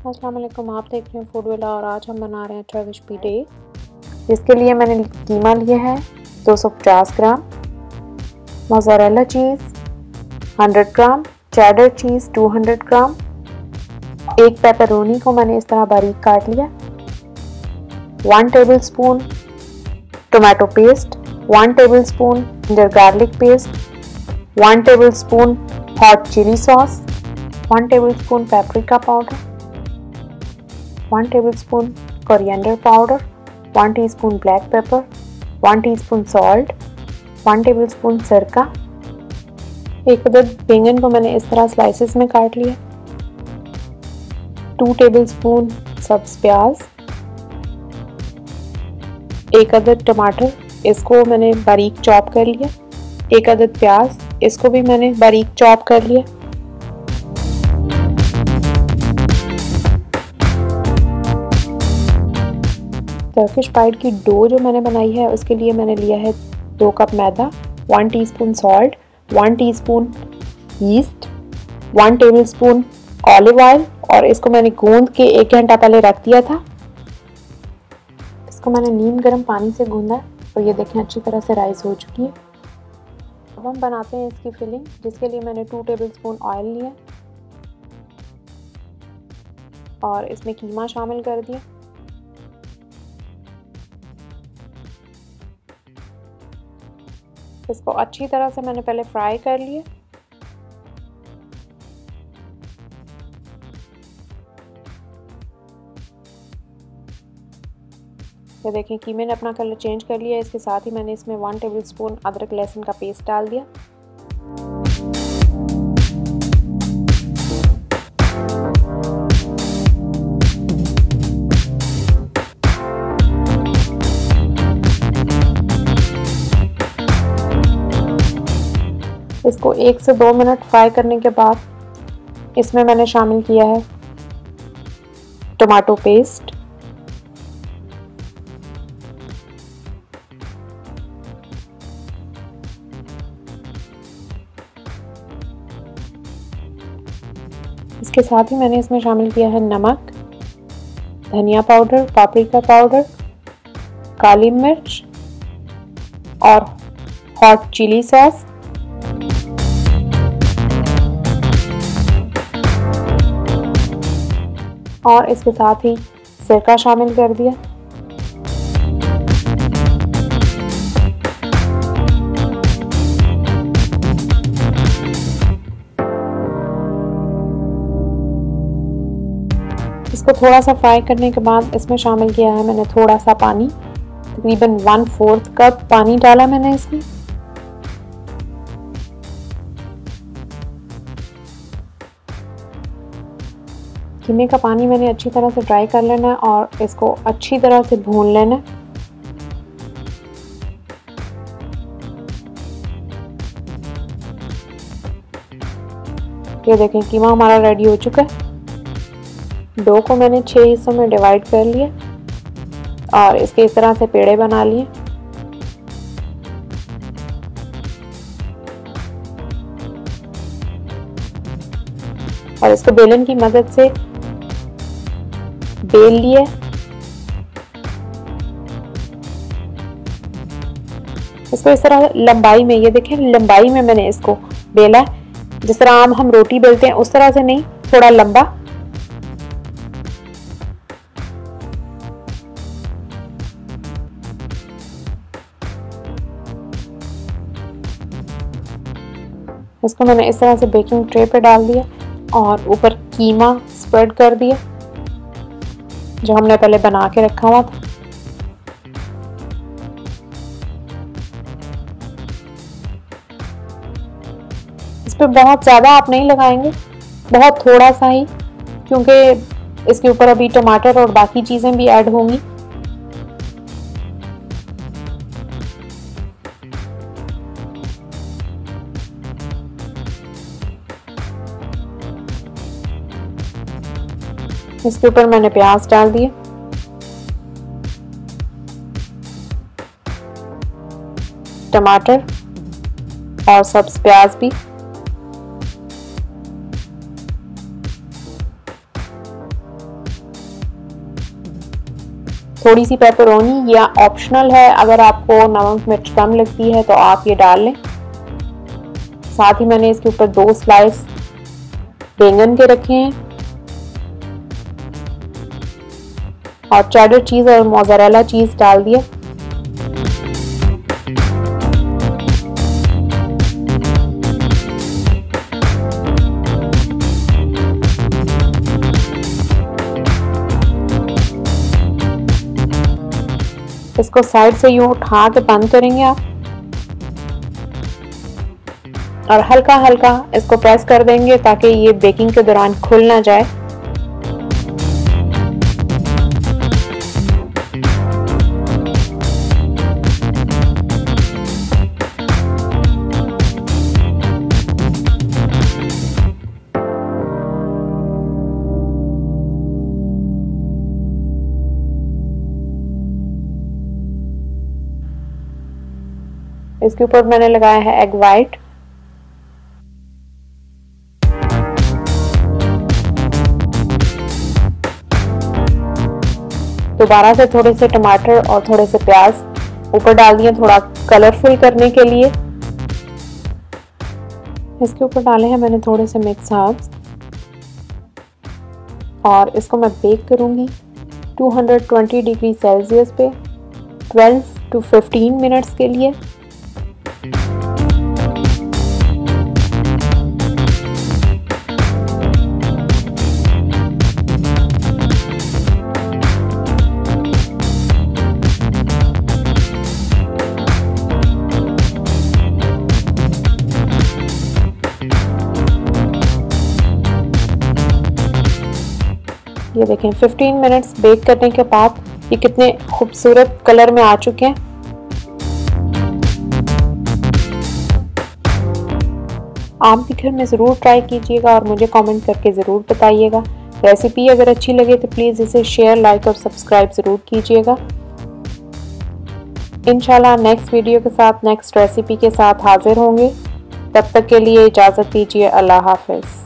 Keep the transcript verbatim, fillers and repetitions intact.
अस्सलाम वालेकुम, आप देख रहे हैं फूड विला और आज हम बना रहे हैं टर्किश पीटे। इसके लिए मैंने कीमा लिया है दो सौ पचास ग्राम, मोज़रेला चीज़ सौ ग्राम, चेडर चीज़ दो सौ ग्राम, एक पेपरोनी को मैंने इस तरह बारीक काट लिया, one tablespoon tomato paste, one tablespoon ginger garlic paste, one tablespoon hot chilli sauce, one tablespoon paprika powder, one tablespoon coriander powder, one teaspoon black pepper, one teaspoon salt, one tablespoon सिरका। एक अदद बैंगन को मैंने इस तरह slices में काट लिया, टू टेबलस्पून सब्ज प्याज, एक अदद टमाटर, इसको मैंने बारीक चॉप कर लिया, एक अदद प्याज, इसको भी मैंने बारीक चॉप कर लिया, टर्किश पाइड की डो जो मैंने बनाई है उसके लिए मैंने लिया है दो कप मैदा, one teaspoon salt, one teaspoon yeast, one tablespoon olive oil और इसको मैंने गूंद के एक घंटा पहले रख दिया था। इसको मैंने नीम गर्म पानी से गूंदा और ये देखें अच्छी तरह से राइस हो चुकी है। अब हम बनाते हैं इसकी फिलिंग, जिसके लिए मैंने टू टेबलस्पून ऑयल लिया और इसमें कीमा शामिल कर दिया। इसको अच्छी तरह से मैंने पहले फ्राई कर लिया। ये देखें कीमे ने अपना कलर चेंज कर लिया। इसके साथ ही मैंने इसमें वन टेबलस्पून अदरक लहसुन का पेस्ट डाल दिया। इसको एक से दो मिनट फ्राई करने के बाद इसमें मैंने शामिल किया है टमाटो पेस्ट, इसके साथ ही मैंने इसमें शामिल किया है नमक, धनिया पाउडर, पापरिका पाउडर, काली मिर्च और हॉट चिली सॉस। और इसके साथ ही सिरका शामिल कर दिया। इसको थोड़ा सा फ्राई करने के बाद इसमें शामिल किया है मैंने थोड़ा सा पानी, तकरीबन वन फोर्थ कप पानी डाला मैंने इसमें। कीमे का पानी मैंने अच्छी तरह से ड्राई कर लेना है और इसको अच्छी तरह से भून लेना है। ये देखें कीमा हमारा रेडी हो चुका है। डो को मैंने छह हिस्सों में डिवाइड कर लिया और इसके इस तरह से पेड़े बना लिए। और इसको बेलन की मदद से बेल लिए। इसको इस तरह लंबाई में, ये देखें लंबाई में मैंने इसको बेला, जिस तरह आम हम रोटी बेलते हैं उस तरह से नहीं, थोड़ा लंबा। इसको मैंने इस तरह से बेकिंग ट्रे पे डाल दिया और ऊपर कीमा स्प्रेड कर दिया जो हमने पहले बना के रखा हुआ था। इस पर बहुत ज़्यादा आप नहीं लगाएंगे, बहुत थोड़ा सा ही, क्योंकि इसके ऊपर अभी टमाटर और बाकी चीज़ें भी ऐड होंगी। इसके ऊपर मैंने प्याज डाल दिए, टमाटर और सब्ज प्याज भी, थोड़ी सी पेपरोनी, या ऑप्शनल है, अगर आपको नमक मिर्च कम लगती है तो आप ये डाल लें। साथ ही मैंने इसके ऊपर दो स्लाइस बैंगन के रखे हैं और चेडर चीज और मोज़रेला चीज डाल दिया। इसको साइड से यूं उठा के बंद करेंगे आप और हल्का हल्का इसको प्रेस कर देंगे ताकि ये बेकिंग के दौरान खुल ना जाए। इसके ऊपर मैंने लगाया है एग वाइट। दोबारा से थोड़े से टमाटर और थोड़े से प्याज ऊपर डाल दिए थोड़ा कलरफुल करने के लिए। इसके ऊपर डाले हैं मैंने थोड़े से मिक्स हर्ब्स और इसको मैं बेक करूंगी दो सौ बीस डिग्री सेल्सियस पे बारह टू पंद्रह मिनट्स के लिए। ये देखें पंद्रह मिनट्स बेक करने के बाद ये कितने खूबसूरत कलर में आ चुके हैं। आप भी घर में ज़रूर ट्राई कीजिएगा और मुझे कमेंट करके ज़रूर बताइएगा। रेसिपी अगर अच्छी लगे तो प्लीज़ इसे शेयर, लाइक और सब्सक्राइब ज़रूर कीजिएगा। इंशाल्लाह नेक्स्ट वीडियो के साथ, नेक्स्ट रेसिपी के साथ हाजिर होंगे। तब तक के लिए इजाज़त दीजिए। अल्लाह हाफ़िज़।